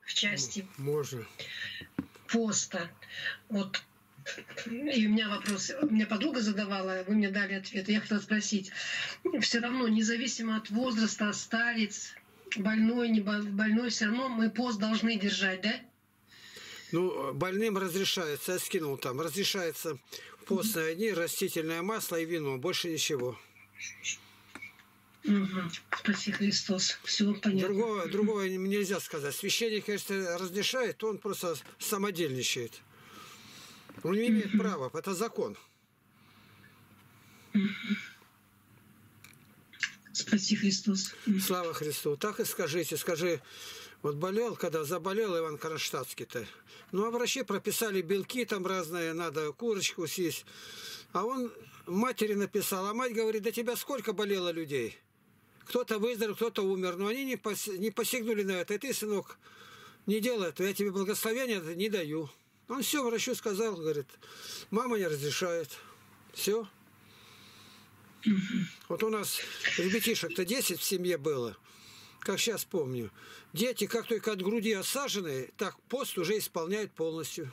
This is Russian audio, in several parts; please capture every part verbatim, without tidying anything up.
в части Можно. поста. Вот. И у меня вопрос, мне подруга задавала, вы мне дали ответ. Я хотела спросить, все равно, независимо от возраста, старец, больной, не больной, все равно мы пост должны держать, да? Ну, больным разрешается, я скинул там, разрешается постные дни, растительное масло и вино, больше ничего. Угу. Спаси Христос. Все понятно. Другого, другого нельзя сказать. Священник, конечно, разрешает, то он просто самодельничает. Он не имеет права, это закон. Спаси Христос. Слава Христу. Так и скажите, скажи, вот болел, когда заболел Иван Кронштадтский-то, ну а врачи прописали белки там разные, надо курочку съесть. А он матери написал, а мать говорит, да тебя сколько болело людей? Кто-то выздоровел, кто-то умер, но они не, пос, не посягнули на это. И ты, сынок, не делай это, я тебе благословения не даю. Он все врачу сказал, говорит, мама не разрешает. Все. Угу. Вот у нас ребятишек-то десять в семье было, как сейчас помню. Дети, как только от груди осажены, так пост уже исполняют полностью.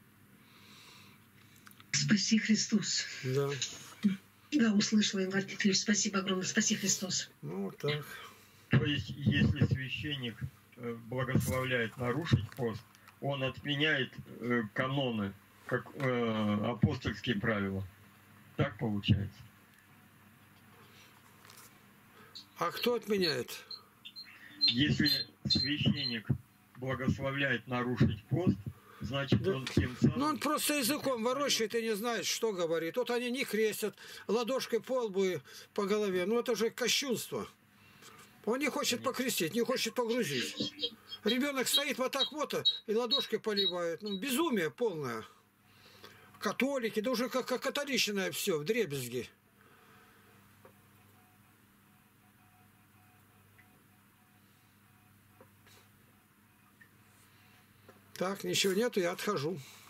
Спаси Христос. Да. Да, услышала, Иван Петрович. Спасибо огромное. Спаси Христос. Ну, вот так. То есть, если священник благословляет нарушить пост, он отменяет э, каноны, как э, апостольские правила. Так получается. А кто отменяет? Если священник благословляет нарушить пост, значит, он тем самым... Ну, он просто языком ворочает и не знает, что говорит. Вот они не крестят, ладошкой по лбу и по голове. Ну, это же кощунство. Он не хочет покрестить, не хочет погрузить. Ребенок стоит вот так вот и ладошкой поливает. Ну, безумие полное. Католики, да уже как, как католичное все, вдребезги. Так, ничего нету, я отхожу.